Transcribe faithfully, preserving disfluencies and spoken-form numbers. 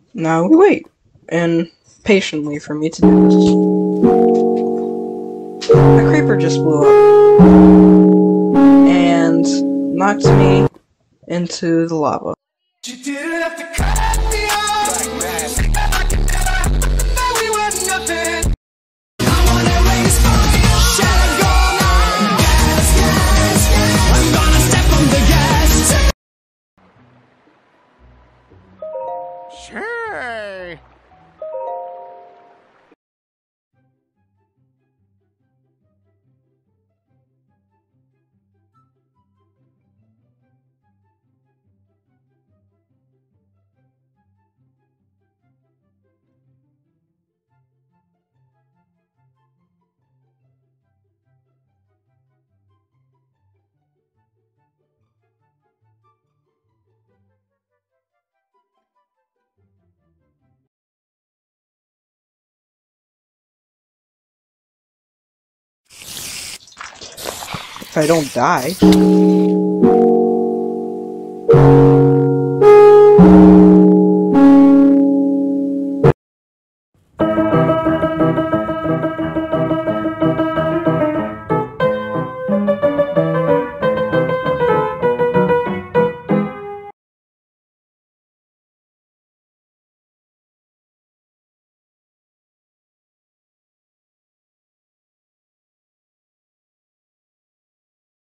Now we wait, and patiently for me to do this. A creeper just blew up, and knocked me into the lava. You didn't have to cut me off. I could never know we were nothing. I wanna raise fire. Shadow gone. Gas, gas, gas. I'm gonna step on the gas. Sure. If I don't die.